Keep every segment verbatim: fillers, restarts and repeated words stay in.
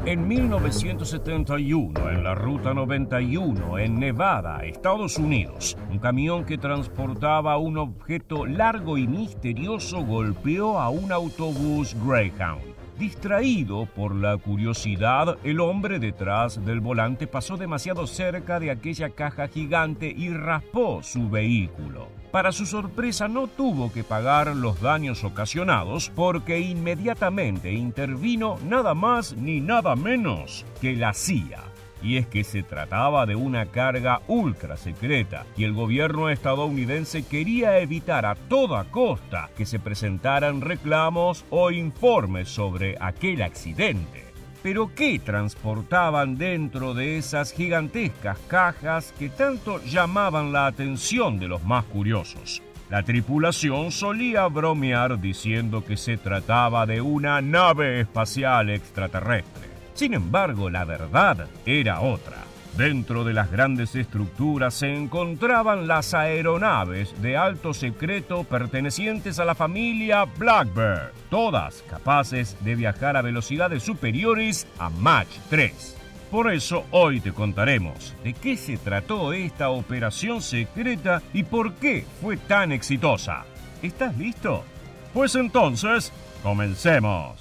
En mil novecientos setenta y uno, en la Ruta noventa y uno, en Nevada, Estados Unidos, un camión que transportaba un objeto largo y misterioso golpeó a un autobús Greyhound. Distraído por la curiosidad, el hombre detrás del volante pasó demasiado cerca de aquella caja gigante y raspó su vehículo. Para su sorpresa, no tuvo que pagar los daños ocasionados porque inmediatamente intervino nada más ni nada menos que la C I A. Y es que se trataba de una carga ultra secreta y el gobierno estadounidense quería evitar a toda costa que se presentaran reclamos o informes sobre aquel accidente. ¿Pero qué transportaban dentro de esas gigantescas cajas que tanto llamaban la atención de los más curiosos? La tripulación solía bromear diciendo que se trataba de una nave espacial extraterrestre. Sin embargo, la verdad era otra. Dentro de las grandes estructuras se encontraban las aeronaves de alto secreto pertenecientes a la familia Blackbird, todas capaces de viajar a velocidades superiores a Mach tres. Por eso hoy te contaremos de qué se trató esta operación secreta y por qué fue tan exitosa. ¿Estás listo? Pues entonces, comencemos.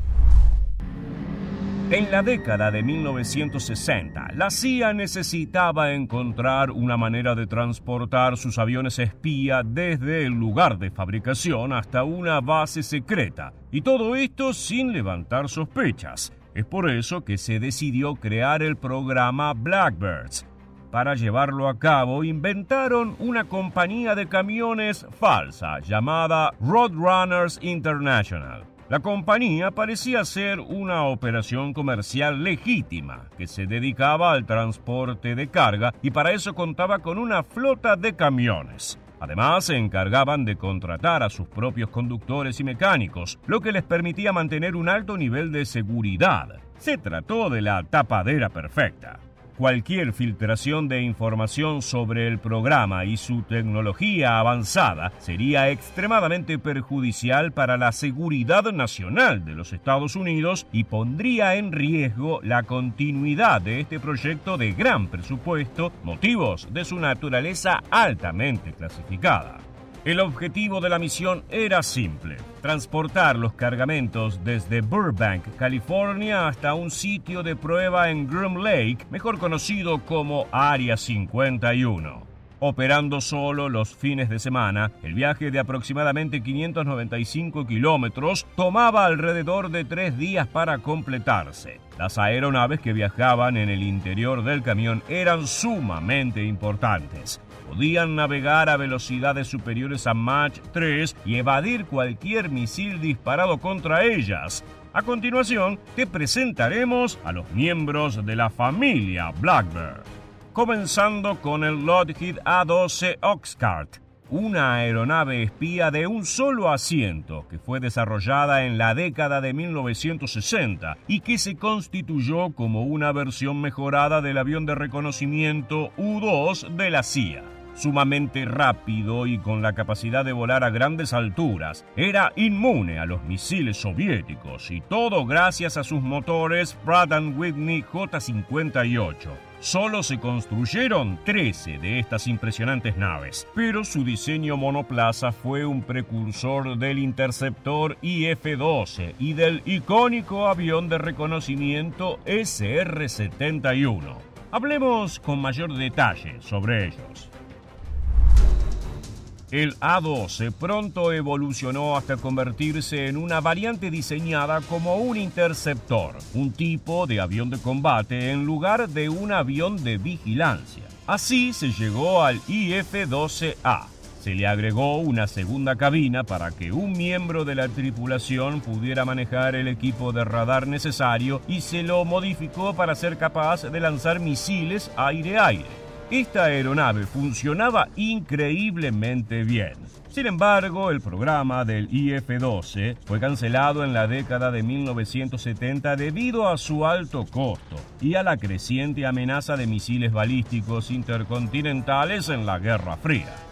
En la década de mil novecientos sesenta, la C I A necesitaba encontrar una manera de transportar sus aviones espía desde el lugar de fabricación hasta una base secreta, y todo esto sin levantar sospechas. Es por eso que se decidió crear el programa Blackbirds. Para llevarlo a cabo, inventaron una compañía de camiones falsa llamada Roadrunners International. La compañía parecía ser una operación comercial legítima que se dedicaba al transporte de carga y para eso contaba con una flota de camiones. Además, se encargaban de contratar a sus propios conductores y mecánicos, lo que les permitía mantener un alto nivel de seguridad. Se trató de la tapadera perfecta. Cualquier filtración de información sobre el programa y su tecnología avanzada sería extremadamente perjudicial para la seguridad nacional de los Estados Unidos y pondría en riesgo la continuidad de este proyecto de gran presupuesto, motivos de su naturaleza altamente clasificada. El objetivo de la misión era simple: transportar los cargamentos desde Burbank, California, hasta un sitio de prueba en Groom Lake, mejor conocido como Área cincuenta y uno. Operando solo los fines de semana, el viaje de aproximadamente quinientos noventa y cinco kilómetros tomaba alrededor de tres días para completarse. Las aeronaves que viajaban en el interior del camión eran sumamente importantes. Podían navegar a velocidades superiores a Mach tres y evadir cualquier misil disparado contra ellas. A continuación, te presentaremos a los miembros de la familia Blackbird. Comenzando con el Lockheed A doce Oxcart, una aeronave espía de un solo asiento que fue desarrollada en la década de mil novecientos sesenta y que se constituyó como una versión mejorada del avión de reconocimiento U dos de la C I A. Sumamente rápido y con la capacidad de volar a grandes alturas, era inmune a los misiles soviéticos y todo gracias a sus motores Pratt and Whitney J cincuenta y ocho. Solo se construyeron trece de estas impresionantes naves, pero su diseño monoplaza fue un precursor del interceptor I F doce y del icónico avión de reconocimiento S R setenta y uno. Hablemos con mayor detalle sobre ellos. El A doce pronto evolucionó hasta convertirse en una variante diseñada como un interceptor, un tipo de avión de combate en lugar de un avión de vigilancia. Así se llegó al I F doce A. Se le agregó una segunda cabina para que un miembro de la tripulación pudiera manejar el equipo de radar necesario y se lo modificó para ser capaz de lanzar misiles aire-aire. Esta aeronave funcionaba increíblemente bien. Sin embargo, el programa del I F doce fue cancelado en la década de mil novecientos setenta debido a su alto costo y a la creciente amenaza de misiles balísticos intercontinentales en la Guerra Fría.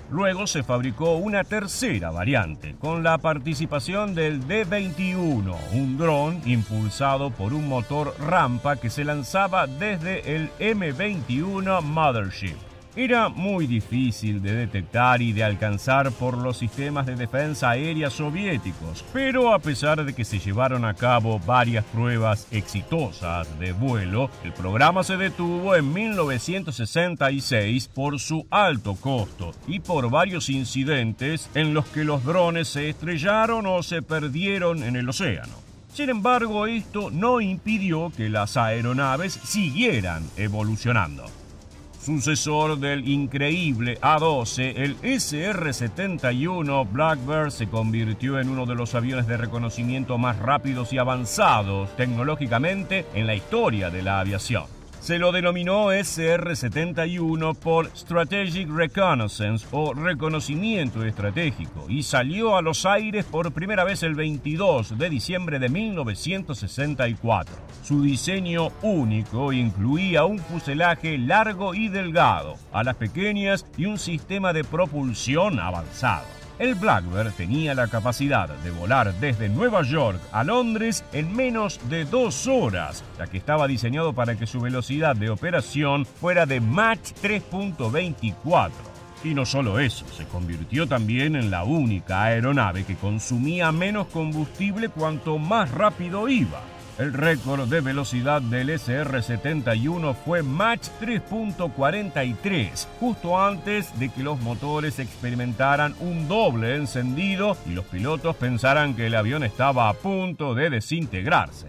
Luego se fabricó una tercera variante, con la participación del D veintiuno, un dron impulsado por un motor rampa que se lanzaba desde el M veintiuno Mothership. Era muy difícil de detectar y de alcanzar por los sistemas de defensa aérea soviéticos, pero a pesar de que se llevaron a cabo varias pruebas exitosas de vuelo, el programa se detuvo en mil novecientos sesenta y seis por su alto costo y por varios incidentes en los que los drones se estrellaron o se perdieron en el océano. Sin embargo, esto no impidió que las aeronaves siguieran evolucionando. Sucesor del increíble A doce, el S R setenta y uno Blackbird se convirtió en uno de los aviones de reconocimiento más rápidos y avanzados tecnológicamente en la historia de la aviación. Se lo denominó S R setenta y uno por Strategic Reconnaissance o reconocimiento estratégico y salió a los aires por primera vez el veintidós de diciembre de mil novecientos sesenta y cuatro. Su diseño único incluía un fuselaje largo y delgado, alas pequeñas y un sistema de propulsión avanzado. El Blackbird tenía la capacidad de volar desde Nueva York a Londres en menos de dos horas, ya que estaba diseñado para que su velocidad de operación fuera de Mach tres punto veinticuatro. Y no solo eso, se convirtió también en la única aeronave que consumía menos combustible cuanto más rápido iba. El récord de velocidad del S R setenta y uno fue Mach tres punto cuarenta y tres, justo antes de que los motores experimentaran un doble encendido y los pilotos pensaran que el avión estaba a punto de desintegrarse.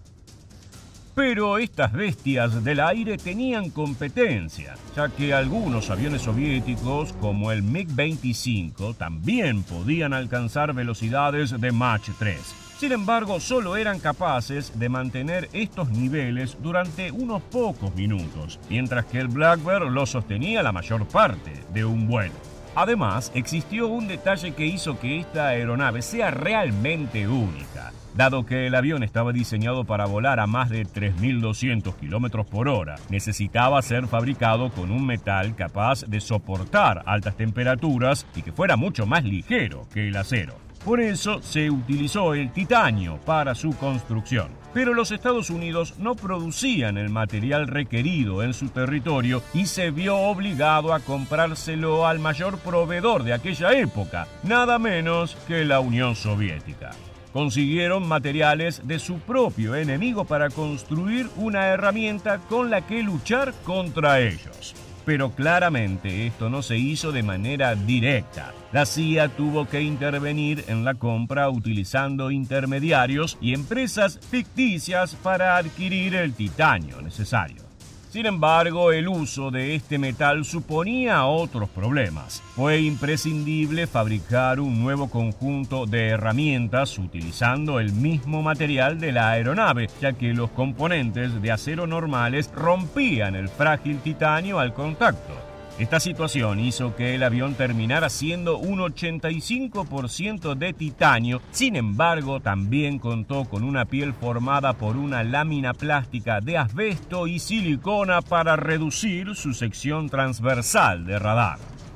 Pero estas bestias del aire tenían competencia, ya que algunos aviones soviéticos, como el MiG veinticinco, también podían alcanzar velocidades de Mach tres. Sin embargo, solo eran capaces de mantener estos niveles durante unos pocos minutos, mientras que el Blackbird lo sostenía la mayor parte de un vuelo. Además, existió un detalle que hizo que esta aeronave sea realmente única. Dado que el avión estaba diseñado para volar a más de tres mil doscientos kilómetros por hora, necesitaba ser fabricado con un metal capaz de soportar altas temperaturas y que fuera mucho más ligero que el acero. Por eso se utilizó el titanio para su construcción. Pero los Estados Unidos no producían el material requerido en su territorio y se vio obligado a comprárselo al mayor proveedor de aquella época, nada menos que la Unión Soviética. Consiguieron materiales de su propio enemigo para construir una herramienta con la que luchar contra ellos. Pero claramente esto no se hizo de manera directa. La C I A tuvo que intervenir en la compra utilizando intermediarios y empresas ficticias para adquirir el titanio necesario. Sin embargo, el uso de este metal suponía otros problemas. Fue imprescindible fabricar un nuevo conjunto de herramientas utilizando el mismo material de la aeronave, ya que los componentes de acero normales rompían el frágil titanio al contacto. Esta situación hizo que el avión terminara siendo un ochenta y cinco por ciento de titanio, sin embargo también contó con una piel formada por una lámina plástica de asbesto y silicona para reducir su sección transversal de radar.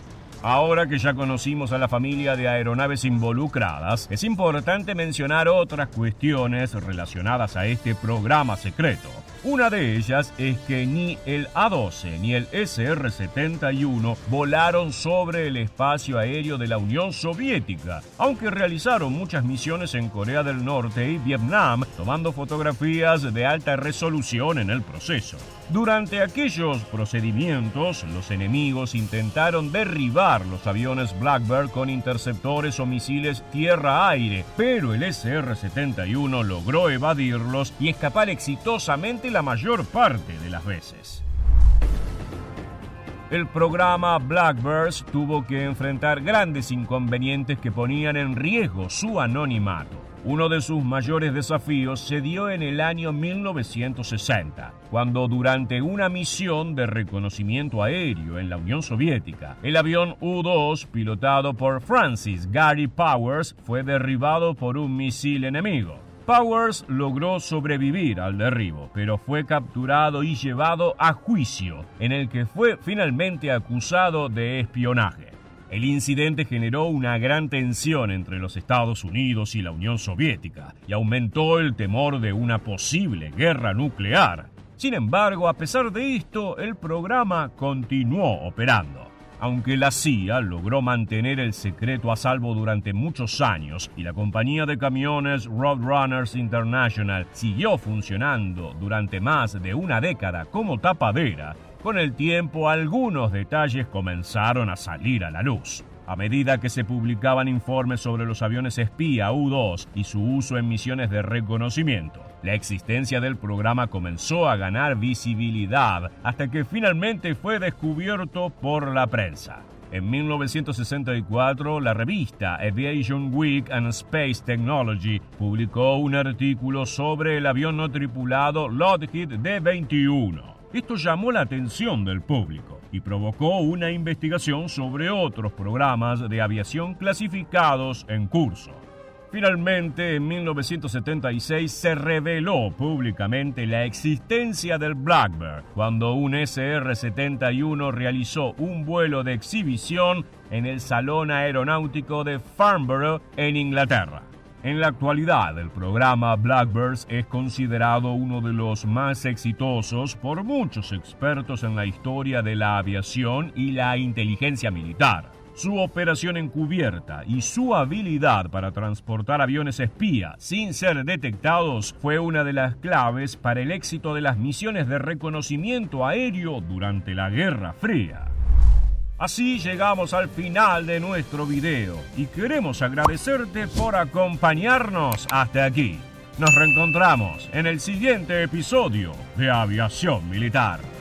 Ahora que ya conocimos a la familia de aeronaves involucradas, es importante mencionar otras cuestiones relacionadas a este programa secreto. Una de ellas es que ni el A doce ni el S R setenta y uno volaron sobre el espacio aéreo de la Unión Soviética, aunque realizaron muchas misiones en Corea del Norte y Vietnam, tomando fotografías de alta resolución en el proceso. Durante aquellos procedimientos, los enemigos intentaron derribar los aviones Blackbird con interceptores o misiles tierra-aire, pero el S R setenta y uno logró evadirlos y escapar exitosamente la mayor parte de las veces. El programa Blackbird tuvo que enfrentar grandes inconvenientes que ponían en riesgo su anonimato. Uno de sus mayores desafíos se dio en el año mil novecientos sesenta, cuando durante una misión de reconocimiento aéreo en la Unión Soviética, el avión U dos, pilotado por Francis Gary Powers, fue derribado por un misil enemigo. Powers logró sobrevivir al derribo, pero fue capturado y llevado a juicio, en el que fue finalmente acusado de espionaje. El incidente generó una gran tensión entre los Estados Unidos y la Unión Soviética y aumentó el temor de una posible guerra nuclear. Sin embargo, a pesar de esto, el programa continuó operando. Aunque la C I A logró mantener el secreto a salvo durante muchos años y la compañía de camiones Roadrunners International siguió funcionando durante más de una década como tapadera, con el tiempo algunos detalles comenzaron a salir a la luz. A medida que se publicaban informes sobre los aviones espía U dos y su uso en misiones de reconocimiento, la existencia del programa comenzó a ganar visibilidad hasta que finalmente fue descubierto por la prensa. En mil novecientos sesenta y cuatro, la revista Aviation Week and Space Technology publicó un artículo sobre el avión no tripulado Lockheed D veintiuno. Esto llamó la atención del público y provocó una investigación sobre otros programas de aviación clasificados en curso. Finalmente, en mil novecientos setenta y seis se reveló públicamente la existencia del Blackbird cuando un S R setenta y uno realizó un vuelo de exhibición en el Salón Aeronáutico de Farnborough, en Inglaterra. En la actualidad, el programa Blackbird es considerado uno de los más exitosos por muchos expertos en la historia de la aviación y la inteligencia militar. Su operación encubierta y su habilidad para transportar aviones espía sin ser detectados fue una de las claves para el éxito de las misiones de reconocimiento aéreo durante la Guerra Fría. Así llegamos al final de nuestro video y queremos agradecerte por acompañarnos hasta aquí. Nos reencontramos en el siguiente episodio de Aviación Militar.